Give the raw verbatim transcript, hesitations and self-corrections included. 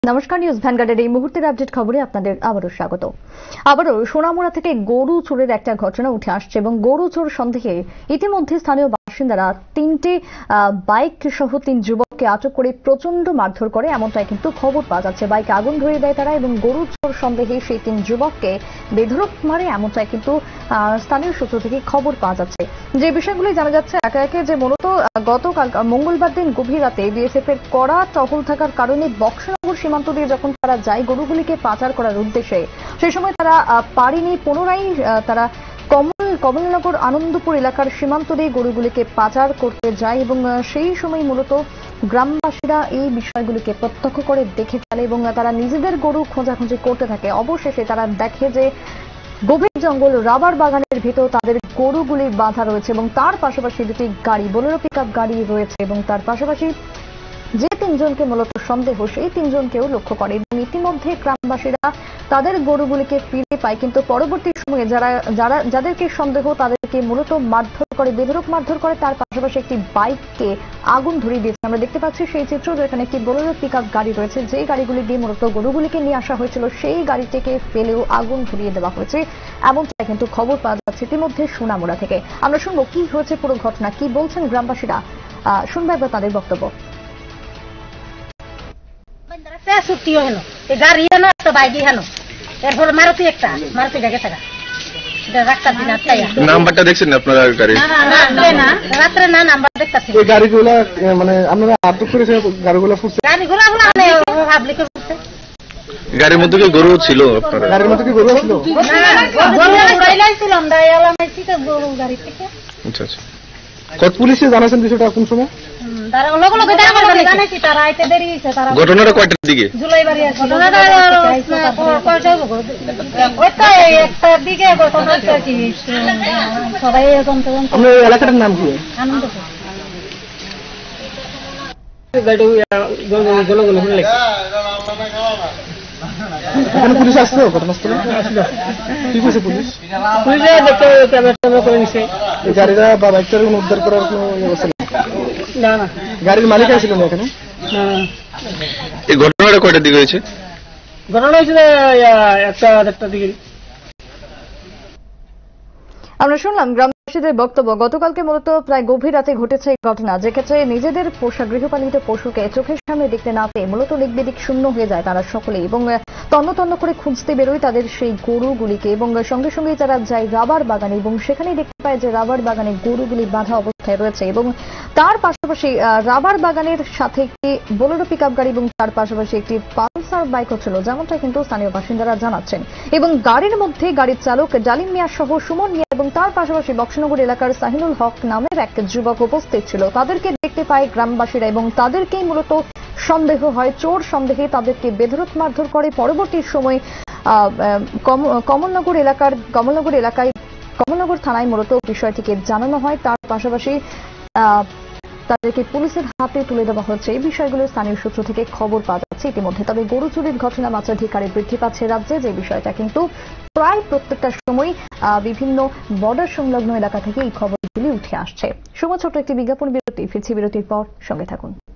নমস্কার, নিউজ ভ্যানগার্ডের এই মুহূর্তের আপডেট খবরে আপনাদের আবারও স্বাগত। আবারও সোনামুড়া থেকে গরু চোরের একটা ঘটনা উঠে আসছে এবং গরু চোর সন্দেহে ইতিমধ্যে স্থানীয় বাসিন্দারা তিনটি বাইক সহ তিন যুবককে আটক করে প্রচন্ড মারধর করে, এমনটাই কিন্তু খবর পাওয়া যাচ্ছে। বাইকে আগুন ধরিয়ে দেয় তারা এবং গরু চোর সন্দেহে সেই তিন যুবককে বেধড়ক মারে, এমনটাই কিন্তু স্থানীয় সূত্র থেকে খবর পাওয়া যাচ্ছে। যে বিষয়গুলি জানা যাচ্ছে একে একে, যে মূলত গতকাল মঙ্গলবার দিন গভীর রাতে বিএসএফ এর কড়া টহল থাকার কারণে বক্সনগর সীমান্ত দিয়ে যখন তারা যায় গরুগুলিকে পাচার করার উদ্দেশ্যে, সেই সময় তারা পারেনি, পুনরায় তারা কমল কমলনগর আনন্দপুর এলাকার সীমান্ত দিয়ে গরুগুলিকে পাচার করতে যায় এবং সেই সময় মূলত গ্রামবাসীরা এই বিষয়গুলিকে প্রত্যক্ষ করে দেখে ফেলে এবং তারা নিজেদের গরু খোঁজাখুঁজি করতে থাকে। অবশেষে তারা দেখে যে গভীর জঙ্গল রাবার বাগানের ভিতর তাদের গরুগুলি বাঁধা রয়েছে এবং তার পাশাপাশি দুটি গাড়ি, বোলেরো পিকআপ গাড়ি রয়েছে এবং তার পাশাপাশি যে তিনজনকে মূলত সন্দেহ, সেই তিনজনকেও লক্ষ্য করে এবং ইতিমধ্যে গ্রামবাসীরা তাদের গরুগুলিকে ফিরে পায়। কিন্তু পরবর্তী সময়ে যারা যারা যাদেরকে সন্দেহ তাদেরকে মূলত মারধর করে, বেধড়ক মারধর করে, তার পাশাপাশি একটি বাইককে আগুন ধরিয়ে দিয়েছে। আমরা দেখতে পাচ্ছি সেই চিত্র, যেখানে একটি বোলেরো পিকআপ গাড়ি রয়েছে, যে গাড়িগুলি দিয়ে মূলত গরুগুলিকে নিয়ে আসা হয়েছিল, সেই গাড়িটিকে ফেলেও আগুন ধরিয়ে দেওয়া হয়েছে, এমনটাই কিন্তু খবর পাওয়া যাচ্ছে ইতিমধ্যে সোনামুড়া থেকে। আমরা শুনবো কি হয়েছে পুরো ঘটনা, কি বলছেন গ্রামবাসীরা, শুনবো একবার তাদের বক্তব্য। ছুটি হেন গাড়ি হেন একটা বাইক হেন, এরপর মারুতি একটা মারুতি গাড়ি থাকা নাম্বারটা দেখছেন আপনারা? গাড়ি রাত্রে না নাম্বার দেখতেছি। ওই গাড়িগুলা মানে আপনারা আটক করেছে, গাড়িগুলা ফুটছে, গাড়িগুলো পাবলিক ফুটছে। গাড়ির মধ্যে কি গরু ছিল? আপনারা গাড়ির মধ্যে কি গরু ছিল? আচ্ছা আচ্ছা। কত পুলিশে জানাছেন বিষয়টা কোন সময়? ঘটনাটা কয়টার দিকে? আপনার এলাকাটার নাম কি? এখানে পুলিশ আসলো ঘটনাস্থলে? কি করছে পুলিশ? গাড়িটা বা বাইকটা উদ্ধার করার কোনো ব্যবস্থা নেই? না না, গাড়ির মালিক আসছিল না এখানে? এই ঘটনাটা কয়টার দিকে হয়েছে? ঘটনা হয়েছিল একটা দেড়টার দিকে। আমরা শুনলাম গ্রামবাসীদের বক্তব্য। গতকালকে মূলত প্রায় গভীর রাতে ঘটেছে এই ঘটনা, যেক্ষেত্রে নিজেদের পোষা গৃহপালিত পশুকে চোখের সামনে দেখতে না পেয়ে মূলত দিকবিদিক শূন্য হয়ে যায় তারা সকলেই এবং তন্ন তন্ন করে খুঁজতে বেরোয় তাদের সেই গরুগুলিকে এবং সঙ্গে সঙ্গে তারা যায় রাবার বাগানে এবং সেখানেই দেখতে পায় যে রাবার বাগানে গরুগুলি বাঁধা অবস্থায় রয়েছে এবং তার পাশাপাশি রাবার বাগানের সাথে একটি বোলেরো পিকআপ গাড়ি এবং তার পাশাপাশি একটি পালসার বাইকও ছিল, যেমনটা কিন্তু স্থানীয় বাসিন্দারা জানাচ্ছেন। এবং গাড়ির মধ্যে গাড়ির চালক ডালিম মিয়া সহ সুমন মিয়া এবং তার পাশাপাশি বক্সনগর এলাকার সাহিনুল হক নামের এক যুবক উপস্থিত ছিল। তাদেরকে দেখতে পায় গ্রামবাসীরা এবং তাদেরকেই মূলত সন্দেহ হয়, চোর সন্দেহে তাদেরকে বেধড়ক মারধর করে। পরবর্তী সময় কমলনগর এলাকার কমলনগর এলাকায় কমলনগর থানায় মূলত বিষয়টিকে জানানো হয়, তার পাশাপাশি তাদেরকে পুলিশের হাতে তুলে দেওয়া হচ্ছে। এই বিষয়গুলো স্থানীয় সূত্র থেকে খবর পাওয়া যাচ্ছে ইতিমধ্যে। তবে গরু চুরির ঘটনা মাত্রাধিক বৃদ্ধি পাচ্ছে রাজ্যে, যে বিষয়টা কিন্তু প্রায় প্রত্যেকটা সময় বিভিন্ন বর্ডার সংলগ্ন এলাকা থেকে এই খবরগুলি উঠে আসছে। সময় ছোট একটি বিজ্ঞাপন বিরতি, ফিরছি বিরতির পর, সঙ্গে থাকুন।